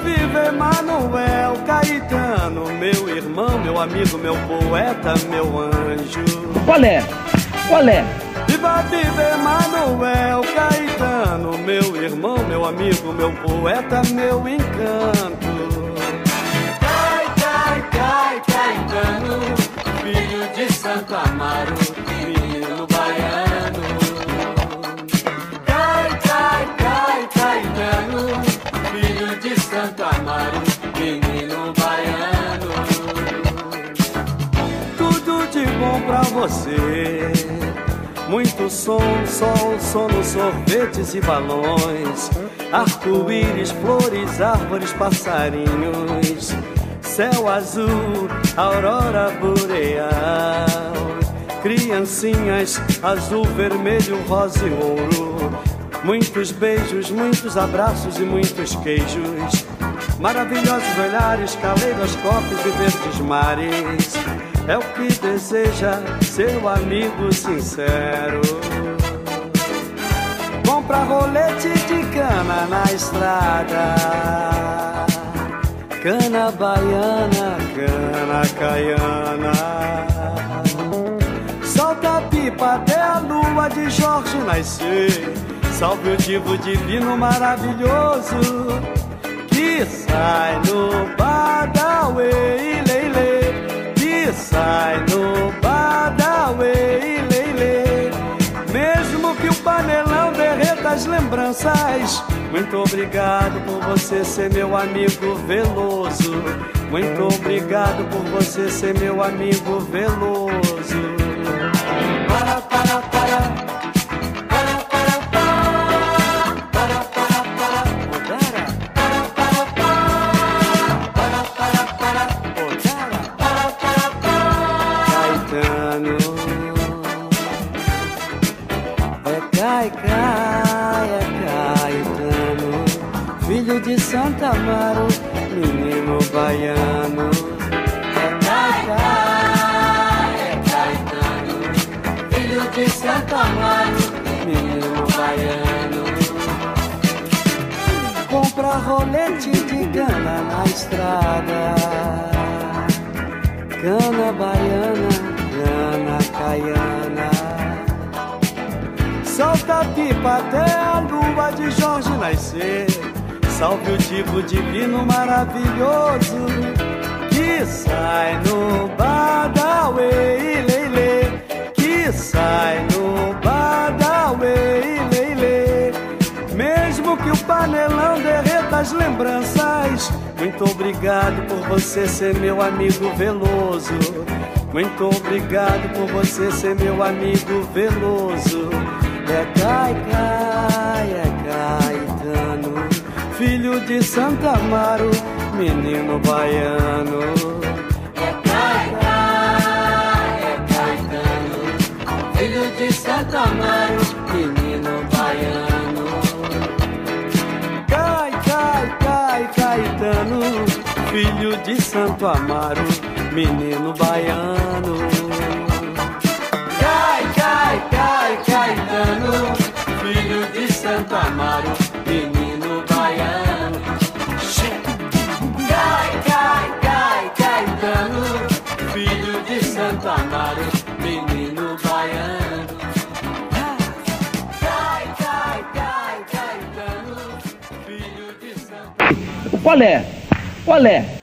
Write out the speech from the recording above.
viva Emanuel Caetano, meu irmão, meu amigo, meu poeta, meu anjo. Qual é? Qual é? Viva, viva Emanuel Caetano, meu irmão, meu amigo, meu poeta, meu encanto. Cai, cai, cai, Caetano, filho de Santo Amaro, menino baiano. Cai, cai, cai, Caetano, filho de Santo Amaro, menino baiano. Tudo de bom pra você. Muito som, sol, sono, sorvetes e balões, arco-íris, flores, árvores, passarinhos, céu azul, aurora boreal, criancinhas, azul, vermelho, rosa e ouro, muitos beijos, muitos abraços e muitos queijos, maravilhosos olhares, caleidoscópios e verdes mares. É o que deseja seu amigo sincero. Compra rolete de cana na estrada, cana baiana, cana caiana. Solta a pipa até a lua de Jorge nascer. Salve o divo divino maravilhoso que sai no Badauê, leilê. Sai no Badauê, leilê. Mesmo que o panelão derreta as lembranças. Muito obrigado por você ser meu amigo Veloso. Muito obrigado por você ser meu amigo Veloso. Para, para, para. Cai, cai, é Caetano, filho de Santo Amaro, menino baiano. É cai, cai, é Caetano, filho de Santo Amaro, menino baiano. Compra rolete de cana na estrada, cana baiana, cana caiana. Solta a pipa até a lua de Jorge nascer. Salve o divo divino maravilhoso que sai no Badauê, leilê. Que sai no Badauê, leilê. Mesmo que o panelão derreta as lembranças. Muito obrigado por você ser meu amigo Veloso. Muito obrigado por você ser meu amigo Veloso. É cai, cai, é Caetano, filho de Santo Amaro, menino baiano. É cai, cai, é Caetano, filho de Santo Amaro, menino baiano. Cai, cai, cai, Caetano, filho de Santo Amaro, menino baiano. Cai, cai, cai, Caetano, filho de Santo Amaro, menino baiano. Cai, cai, cai, Caetano, filho de Santo Amaro, menino baiano. Cai, cai, cai, Caetano, filho de Santo Amaro. Qual é? Qual é?